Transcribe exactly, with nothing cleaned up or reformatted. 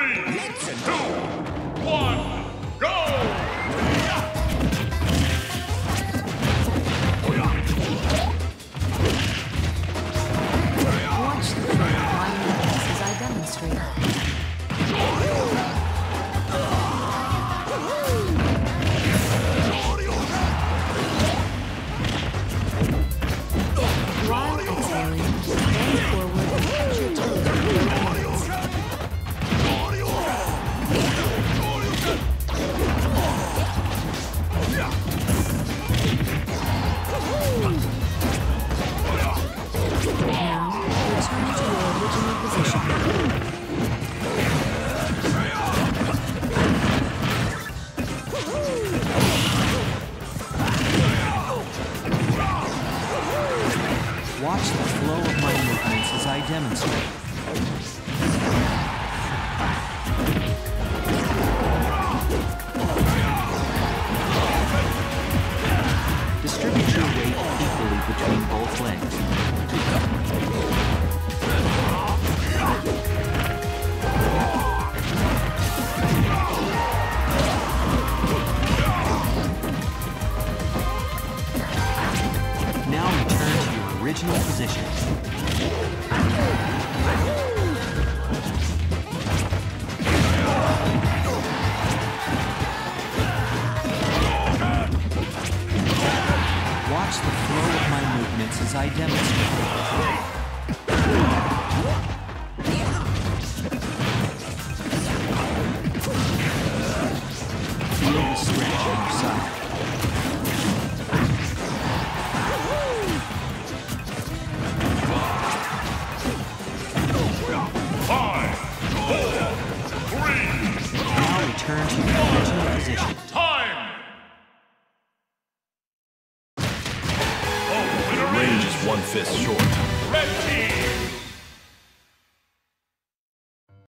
Three, two, one, go! Watch the flow of my movements as I demonstrate. While exhaling, bend forward and touch your toes with your hands. Now, return to your original position. Watch the flow of my movements as I demonstrate. Distribute your weight equally between both legs. Now return to your original position. Watch the flow of my movements as I demonstrate. Feel the stretch on your side. Five, four, three, Now return to your original position. time! Range is one fist short. Red team,